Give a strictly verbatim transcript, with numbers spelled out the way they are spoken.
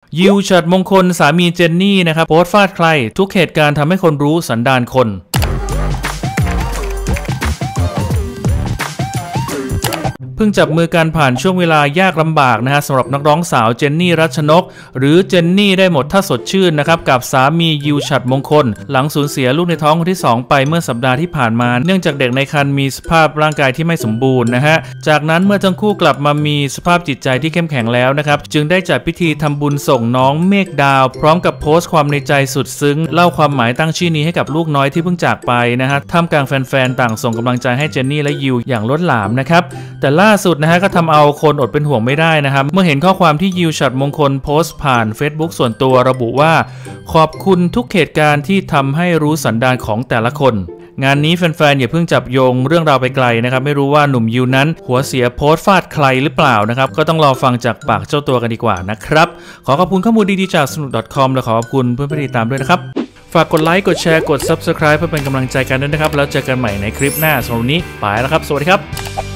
ยิวฉัตรมงคลสามีเจนนี่นะครับโพสต์ฟาดใครทุกเหตุการณ์ทำให้คนรู้สันดานคนเพิ่งจับมือกันผ่านช่วงเวลายากลำบากนะฮะสำหรับนักร้องสาวเจนนี่รัชนกหรือเจนนี่ได้หมดถ้าสดชื่นนะครับกับสามียิวฉัตรมงคลหลังสูญเสียลูกในท้องคนที่สองไปเมื่อสัปดาห์ที่ผ่านมาเนื่องจากเด็กในครรภ์มีสภาพร่างกายที่ไม่สมบูรณ์นะฮะจากนั้นเมื่อทั้งคู่กลับมามีสภาพจิตใจที่เข้มแข็งแล้วนะครับจึงได้จัดพิธีทำบุญส่งน้องเมฆดาวพร้อมกับโพสต์ความในใจสุดซึ้งเล่าความหมายตั้งชื่อนี้ให้กับลูกน้อยที่เพิ่งจากไปนะฮะท่ามกลางแฟนๆต่างส่งกำลังใจให้เจนนี่และยิวอย่างล้นหลามนะครับแต่ล่าสุดนะฮะก็ทำเอาคนอดเป็นห่วงไม่ได้นะครับเมื่อเห็นข้อความที่ยิวฉัตรมงคลโพสต์ผ่าน Facebook ส่วนตัวระบุว่าขอบคุณทุกเหตุการณ์ที่ทำให้รู้สันดานของแต่ละคนงานนี้แฟนๆอย่าเพิ่งจับโยงเรื่องราวไปไกลนะครับไม่รู้ว่าหนุ่มยิวนั้นหัวเสียโพสต์ฟาดใครหรือเปล่านะครับก็ต้องรอฟังจากปากเจ้าตัวกันดีกว่านะครับขอขอบคุณข้อมูลดีๆจากสนุก .com และขอขอบคุณเพื่อนๆที่ติดตามด้วยนะครับฝากกดไลค์กดแชร์กด ซับสไครบ์ เพื่อเป็นกำลังใจกันด้วยนะครับแล้วเจอกันใหม่ในคลิปหน้าสำหรับวันนี้ไปแล้วครับสวัสดีครับ